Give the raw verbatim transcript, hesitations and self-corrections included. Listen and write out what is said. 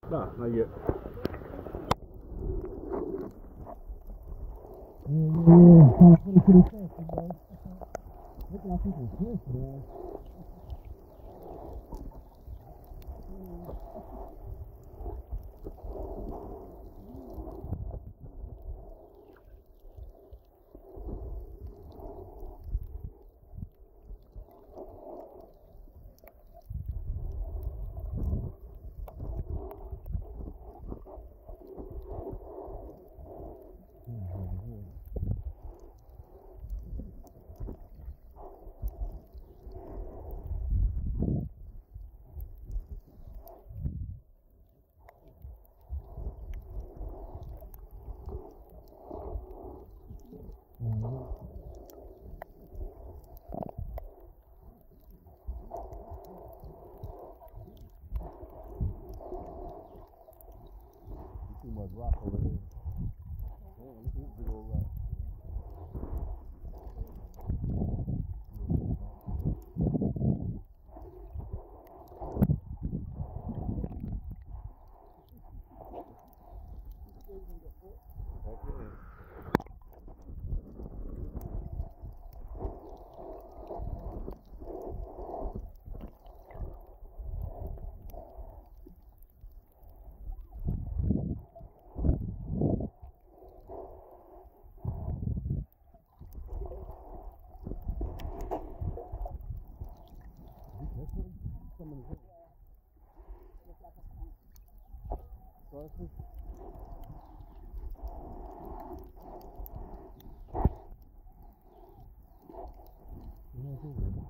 Nah, not yet. Yeah, yeah, yeah. Trying to put it to the test, you know. Look like people pissed, man. Too much rock over there. Damn, look at this big old rock. Heck yeah. Somebody's hit. Starfish? Yeah,